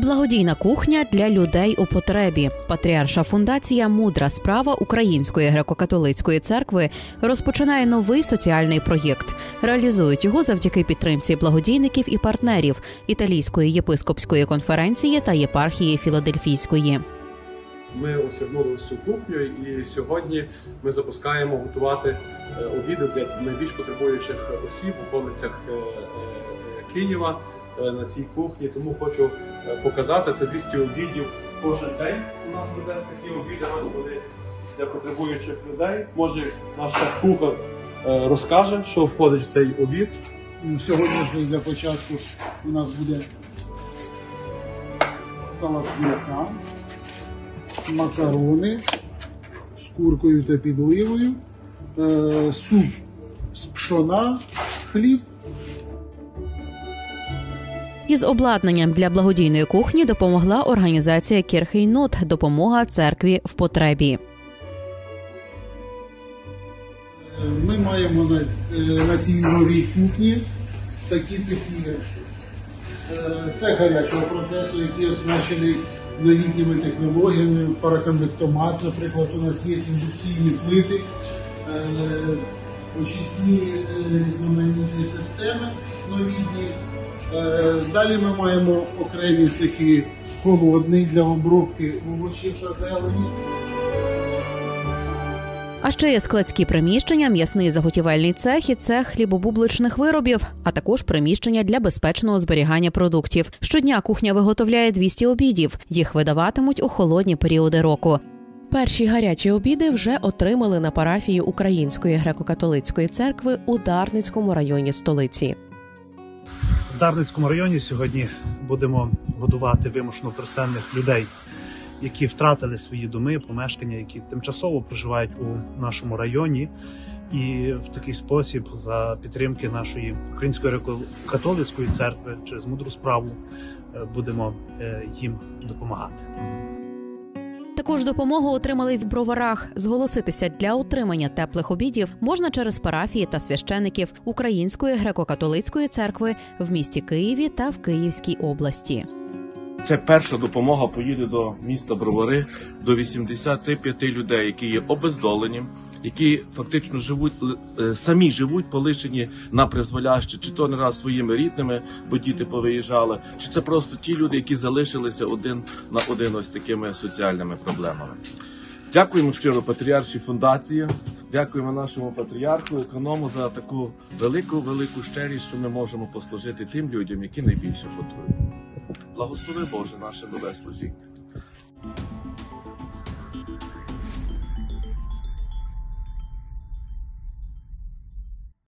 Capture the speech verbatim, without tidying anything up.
Благодійна кухня для людей у потребі. Патріарша фундація «Мудра справа» Української греко-католицької церкви розпочинає новий соціальний проєкт. Реалізують його завдяки підтримці благодійників і партнерів Італійської єпископської конференції та єпархії Філадельфійської. Ми осягнули цю кухню і сьогодні ми запускаємо готувати обіди для найбільш потребуючих осіб у околицях Києва на цій кухні. Тому хочу показати, це двісті обідів кожен день. У нас буде такі обіди, ось вони для потребуючих людей. Може наш шеф-кухар розкаже, що входить в цей обід. Сьогодні для початку у нас буде салат буряка, макарони з куркою та підливою, суп з пшона, хліб. Із обладнанням для благодійної кухні допомогла організація «Кірхе й Нот» – допомога церкві в потребі. Ми маємо на, на цій новій кухні такі цехи. Це гарячого процесу, який оснащений новітніми технологіями, параконвектомат, наприклад, у нас є індукційні плити, очисні різноманітні системи новітні. Далі ми маємо окремі цехи холодний для обробки овочів та зелені. А ще є складські приміщення, м'ясний заготівельний цех і цех хлібобубличних виробів, а також приміщення для безпечного зберігання продуктів. Щодня кухня виготовляє двісті обідів. Їх видаватимуть у холодні періоди року. Перші гарячі обіди вже отримали на парафії Української греко-католицької церкви у Дарницькому районі столиці. В Дарницькому районі сьогодні будемо годувати вимушено переселених людей, які втратили свої доми, помешкання, які тимчасово проживають у нашому районі. І в такий спосіб за підтримки нашої Української греко-католицької церкви через «Мудру справу» будемо їм допомагати. Також допомогу отримали й в Броварах. Зголоситися для отримання теплих обідів можна через парафії та священиків Української греко-католицької церкви в місті Києві та в Київській області. Це перша допомога поїде до міста Бровари, до вісімдесяти п'яти людей, які є обездолені, які фактично живуть, самі живуть полишені на призволяще, чи то не раз своїми рідними, бо діти повиїжджали, чи це просто ті люди, які залишилися один на один ось такими соціальними проблемами. Дякуємо щиро Патріаршій фундації, дякуємо нашому патріарху, економу за таку велику-велику щирість, що ми можемо послужити тим людям, які найбільше потребують. Благослови Боже наше нове служіння.